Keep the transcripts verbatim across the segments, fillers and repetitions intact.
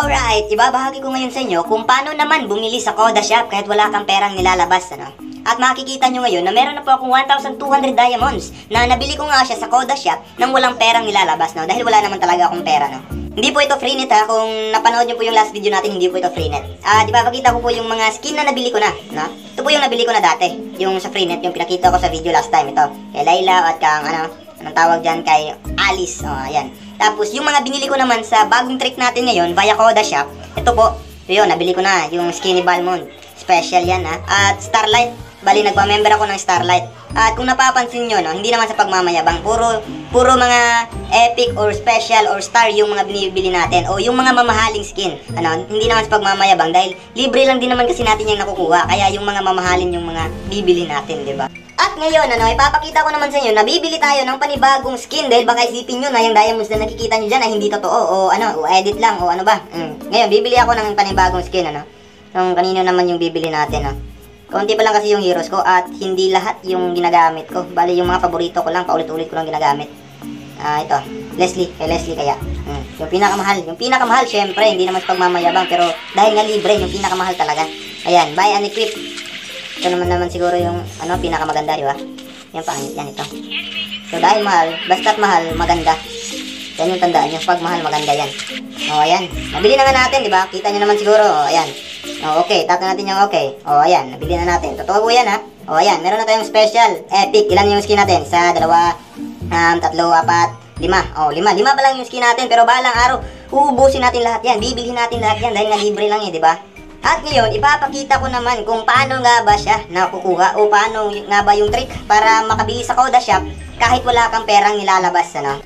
Alright, ibabahagi ko ngayon sa inyo kung paano naman bumili sa Coda Shop kahit wala kang perang nilalabas, ano? At makikita nyo ngayon na meron na po akong one thousand two hundred diamonds na nabili ko nga siya sa Coda Shop nang walang perang nilalabas, no? Dahil wala naman talaga akong pera, no? Hindi po ito free net, ha? Kung napanood nyo po yung last video natin, hindi po ito free net. At ibabakita ko po yung mga skin na nabili ko na, no? Ito po yung nabili ko na dati, yung sa free net, yung pinakita ko sa video last time, ito. Kay Layla at kang, ano, anong tawag dyan, kay Alice, oh, ayan. Tapos, yung mga binili ko naman sa bagong trick natin ngayon, via Coda Shop, ito po, yun, nabili ko na, yung Skinny Balmond. Special yan, ha. At Starlight, bali, nagpa-member ako ng Starlight. At kung napapansin nyo, no, hindi naman sa pagmamayabang, puro, puro mga epic or special or star yung mga binibili natin, o yung mga mamahaling skin. Ano, hindi naman sa pagmamayabang, dahil libre lang din naman kasi natin yung nakukuha, kaya yung mga mamahalin yung mga bibili natin, di ba? At ngayon, ano, ipapakita ko naman sa inyo na bibili tayo ng panibagong skin dahil baka isipin nyo na yung diamonds na nakikita nyo dyan ay hindi totoo o ano, o edit lang o ano ba. Mm. Ngayon, bibili ako ng panibagong skin, ano. Yung kanino naman yung bibili natin, no. Kaunti pa lang kasi yung heroes ko at hindi lahat yung ginagamit ko. Bali, yung mga paborito ko lang, paulit-ulit ko lang ginagamit. Ah, uh, ito, Leslie, kay Leslie kaya. Mm. Yung pinakamahal, yung pinakamahal, syempre, hindi naman sa pagmamayabang, pero dahil nga libre, yung pinakamahal talaga. Ayan, buy and equip. Ito naman naman siguro yung ano pinakamaganda, di ba? Yan pangit yan ito. So dahil mahal, basta't mahal, maganda. Yan yung tandaan nyo, pag mahal, maganda yan. O ayan, nabili na nga natin, di ba? Kita nyo naman siguro, o ayan. O okay, tap natin yung okay. O ayan, nabili na natin. Totoo po yan, ha? O ayan, meron na tayong special, epic. Ilan yung skin natin? Sa dalawa, um, tatlo, apat, lima. O lima, lima pa lang yung skin natin, pero balang araw, uubusin natin lahat yan. Bibilhin natin lahat yan dahil nga libre lang eh, di ba? At ngayon, ipapakita ko naman kung paano nga ba siya nakukuha o paano nga ba yung trick para makabili sa Coda Shop kahit wala kang perang nilalabas, ano?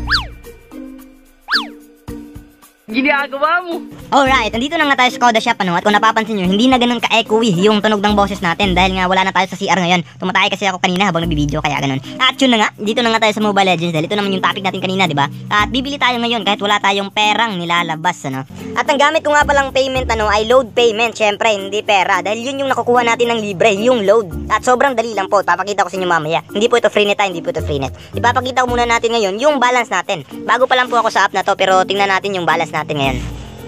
Ginagawa mo! Alright, nandito na nga tayo sa Coda Shop, ano? At kung napapansin nyo, hindi na ganun ka-echoey yung tunog ng boses natin dahil nga wala na tayo sa C R ngayon. Tumatay kasi ako kanina habang nagbibideo, kaya ganun. At yun na nga, dito na nga tayo sa Mobile Legends dahil ito naman yung topic natin kanina, di ba? At bibili tayo ngayon kahit wala tayong perang nilalabas, ano? At ang gamit ko nga palang payment, ano, ay load payment, syempre, hindi pera. Dahil yun yung nakukuha natin ng libre, yung load. At sobrang dali lang po, papakita ko sa inyo mamaya. Hindi po ito free net, hindi po ito free net. Ipapakita ko muna natin ngayon yung balance natin. Bago pa lang po ako sa app na to, pero tingnan natin yung balance natin ngayon.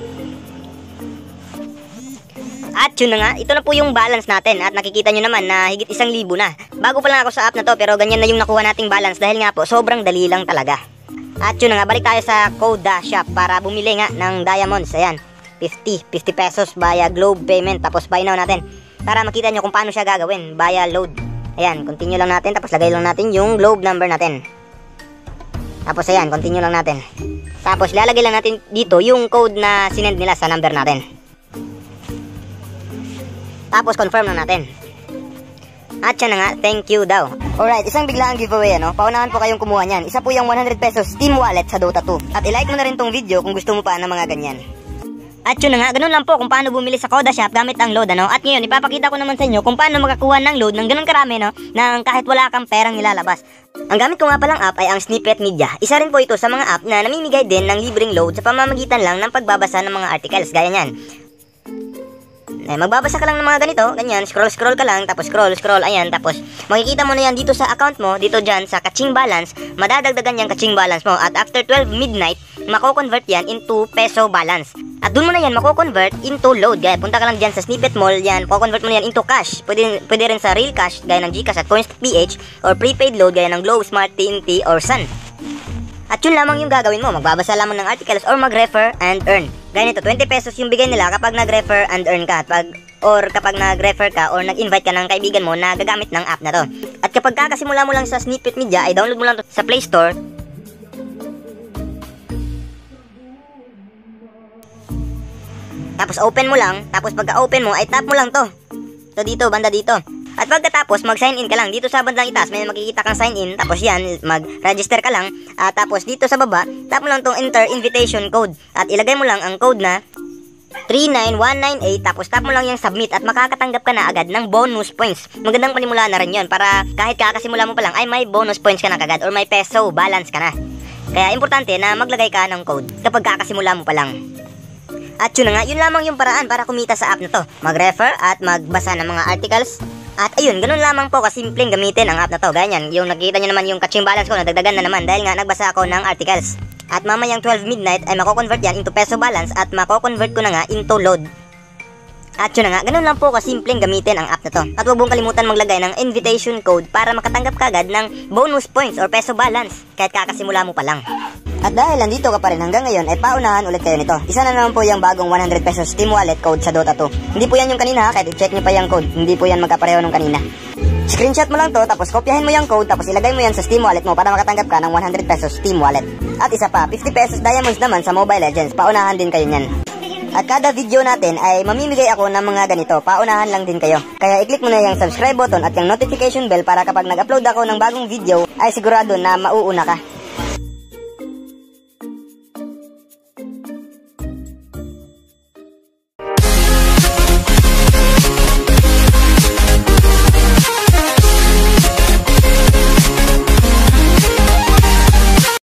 At yun na nga, ito na po yung balance natin at nakikita nyo naman na higit isang libo na. Bago pa lang ako sa app na to pero ganyan na yung nakuha nating balance dahil nga po sobrang dali lang talaga. At yun na nga, balik tayo sa Coda Shop para bumili nga ng diamonds. Ayan, fifty, fifty pesos via globe payment tapos buy now natin. Para makita nyo kung paano siya gagawin via load. Ayan, continue lang natin tapos lagay lang natin yung globe number natin. Tapos ayan, continue lang natin. Tapos lalagay lang natin dito yung code na sinend nila sa number natin. Tapos confirm na natin. At siya na nga, thank you daw. Alright, isang biglaang giveaway, ano? Paunahan po kayong kumuha niyan. Isa po yung one hundred pesos Steam Wallet sa Dota two. At i-like mo na rin tong video kung gusto mo pa ng mga ganyan. At yun na nga, ganun lang po kung paano bumili sa Coda Shop gamit ang load, ano? At ngayon, ipapakita ko naman sa inyo kung paano makakuha ng load ng ganun karami, no? Nang kahit wala kang perang nilalabas. Ang gamit ko nga palang app ay ang Snippet Media. Isa rin po ito sa mga app na namimigay din ng libreng load sa pamamagitan lang ng pagbabasa ng mga articles. Gaya niyan. Eh, magbabasa ka lang ng mga ganito, ganyan, scroll-scroll ka lang, tapos scroll-scroll, ayan, tapos makikita mo na yan dito sa account mo, dito dyan sa kaching balance, madadagdagan yung kaching balance mo, at after twelve midnight, mako-convert yan into peso balance. At dun mo na yan mako-convert into load, gaya, punta ka lang dyan sa Snippet Mall, yan, mako-convert mo na yan into cash, pwede, pwede rin sa real cash, gaya ng Gcash at Coins.ph, or prepaid load, gaya ng Globe, Smart, T N T, or Sun. At yun lamang yung gagawin mo, magbabasa lamang ng articles or mag-refer and earn. Gaya nito, twenty pesos yung bigay nila kapag nag-refer and earn ka. Pag, or kapag nag-refer ka or nag-invite ka ng kaibigan mo na gagamit ng app na to. At kapag kakasimula mo lang sa Snippet Media, ay download mo lang to sa Play Store. Tapos open mo lang, tapos pagka-open mo, ay tap mo lang to. To dito, banda dito. At pagkatapos, mag-sign in ka lang. Dito sa bandang itaas, may makikita kang sign in. Tapos yan, mag-register ka lang. At tapos dito sa baba, tap mo lang tong enter invitation code. At ilagay mo lang ang code na three nine one nine eight. Tapos tap mo lang yung submit at makakatanggap ka na agad ng bonus points. Magandang panimula na rin yun para kahit kakasimula mo pa lang ay may bonus points ka na kagad or may peso balance ka na. Kaya importante na maglagay ka ng code kapag kakasimula mo pa lang. At yun na nga, yun lamang yung paraan para kumita sa app na to. Mag-refer at magbasa ng mga articles. At ayun, ganun lamang po kasimpleng gamitin ang app na to. Ganyan, yung nakikita nyo naman yung kaching balance ko, nadagdagan na naman dahil nga nagbasa ako ng articles. At mamayang twelve midnight ay mako-convert yan into peso balance at mako-convert ko na nga into load. At yun na nga, ganun lang po kasimpleng gamitin ang app na to. At huwag mong kalimutan maglagay ng invitation code para makatanggap kagad ng bonus points or peso balance kahit kakasimula mo pa lang. At dahil nandito ka pa rin hanggang ngayon, ay paunahan ulit kayo nito. Isa na naman po yung bagong one hundred pesos Steam Wallet code sa Dota two. Hindi po yan yung kanina ha, kahit i-check nyo pa yung code. Hindi po yan magkapareho nung kanina. Screenshot mo lang to, tapos kopyahin mo yung code, tapos ilagay mo yan sa Steam Wallet mo para makatanggap ka ng one hundred pesos Steam Wallet. At isa pa, fifty pesos diamonds naman sa Mobile Legends. Paunahan din kayo nyan. At kada video natin ay mamimigay ako ng mga ganito. Paunahan lang din kayo. Kaya i-click mo na yung subscribe button at yung notification bell para kapag nag-upload ako ng bagong video ay sigurado na mauuna ka.